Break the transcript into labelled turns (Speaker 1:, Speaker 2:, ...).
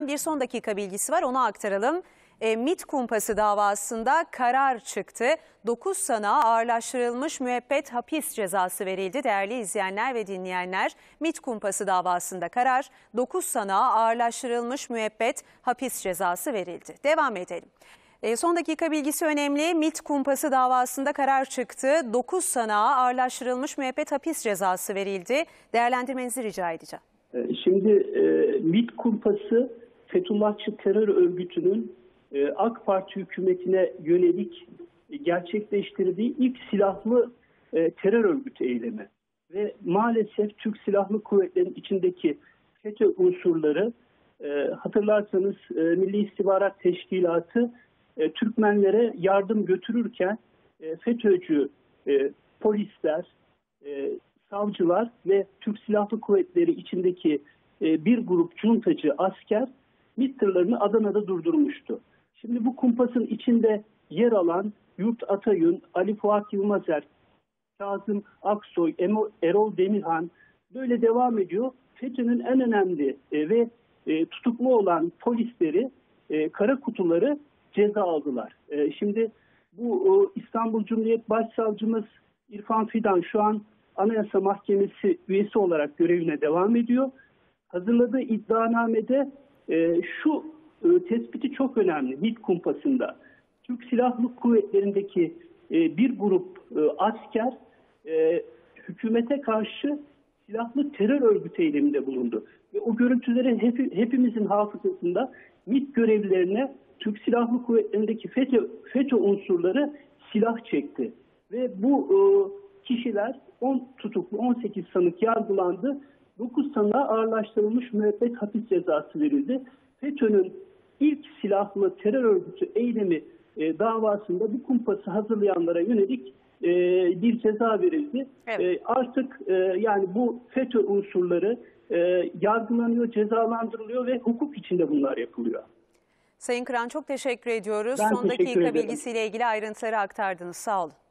Speaker 1: Bir son dakika bilgisi var, onu aktaralım. MİT kumpası davasında karar çıktı. 9 sanığa ağırlaştırılmış müebbet hapis cezası verildi. Değerli izleyenler ve dinleyenler, MİT kumpası davasında karar, 9 sanığa ağırlaştırılmış müebbet hapis cezası verildi. Devam edelim. Son dakika bilgisi önemli. MİT kumpası davasında karar çıktı. 9 sanığa ağırlaştırılmış müebbet hapis cezası verildi. Değerlendirmenizi rica edeceğim.
Speaker 2: Şimdi MİT kumpası Fethullahçı terör örgütünün AK Parti hükümetine yönelik gerçekleştirdiği ilk silahlı terör örgütü eylemi. Ve maalesef Türk Silahlı Kuvvetleri'nin içindeki FETÖ unsurları, hatırlarsanız Milli İstihbarat Teşkilatı Türkmenlere yardım götürürken FETÖ'cü polisler, savcılar ve Türk Silahlı Kuvvetleri içindeki bir grup cuntacı asker MİT tırlarını Adana'da durdurmuştu. Şimdi bu kumpasın içinde yer alan Yurt Atayun, Ali Fuat Yılmazer, Kazım Aksoy, Erol Demirhan böyle devam ediyor. FETÖ'nün en önemli ve tutuklu olan polisleri, kara kutuları ceza aldılar. Şimdi bu İstanbul Cumhuriyet Başsavcımız İrfan Fidan şu an Anayasa Mahkemesi üyesi olarak görevine devam ediyor. Hazırladığı iddianamede şu tespiti çok önemli MİT kumpasında. Türk Silahlı Kuvvetleri'ndeki bir grup asker hükümete karşı silahlı terör örgütü eyleminde bulundu. Ve o görüntüleri hepimizin hafızasında MİT görevlilerine Türk Silahlı Kuvvetleri'ndeki FETÖ unsurları silah çekti. Ve bu kişiler 10 tutuklu 18 sanık yargılandı. 9 sanığa ağırlaştırılmış müebbet hapis cezası verildi. FETÖ'nün ilk silahlı terör örgütü eylemi davasında bu kumpası hazırlayanlara yönelik bir ceza verildi. Evet. Artık yani bu FETÖ unsurları yargılanıyor, cezalandırılıyor ve hukuk içinde bunlar yapılıyor.
Speaker 1: Sayın Kıran, çok teşekkür ediyoruz.
Speaker 2: Ben
Speaker 1: Son
Speaker 2: teşekkür
Speaker 1: dakika
Speaker 2: ederim.
Speaker 1: bilgisiyle ilgili ayrıntıları aktardınız. Sağ olun.